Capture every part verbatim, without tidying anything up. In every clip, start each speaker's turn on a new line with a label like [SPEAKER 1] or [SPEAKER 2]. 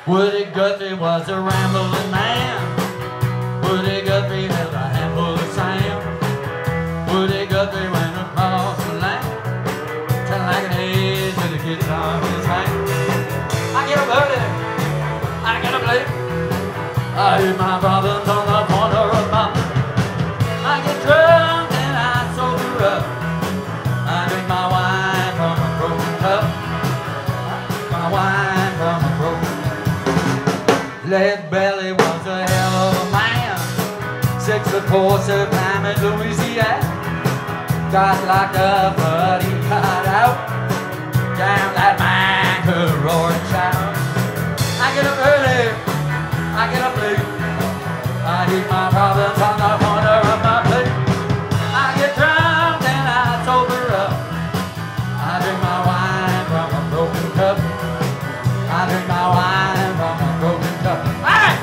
[SPEAKER 1] Woody Guthrie was a rambling man. Woody Guthrie held a handful of sand. Woody Guthrie went across the land, telling like an age with the guitar in his hand. I get up early, I get up late, I hear my problems on the corner of my plate. I get drunk and I sober up, I drink my wine from a broken cup. My wine from a broken cup. Lead Belly was a hell of a man, six foot four, served time in Louisiana. Got locked up, but he got out. Damn, that man could roar and shout. I get up early, I get up late, I eat my problems on the corner of my plate. I get drunk and I sober up, I drink my wine from a broken cup. I drink my wine from a broken cup. All right!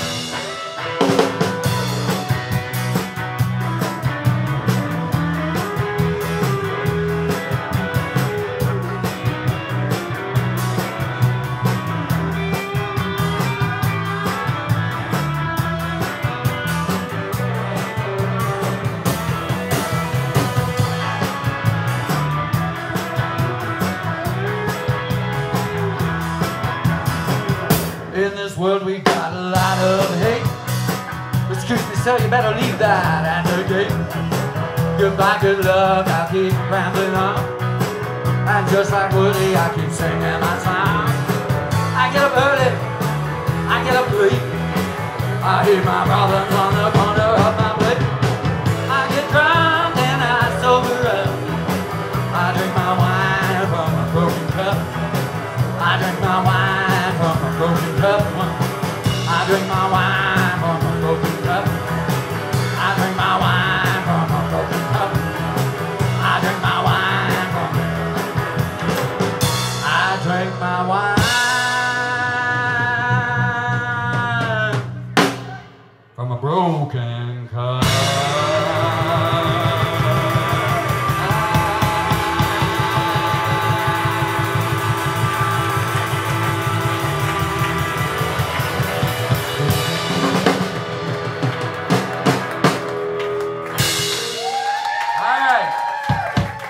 [SPEAKER 1] In this world we got a lot of hate. Excuse me sir, you better leave that at the gate. Goodbye, good luck, I'll keep rambling on. And just like Woody, I keep singing my song. I get up early, I get up late, I hear my problems on the corner of my plate. I get drunk and I sober up, I drink my wine from a broken cup. I drink my wine from a broken cup. I drink my wine.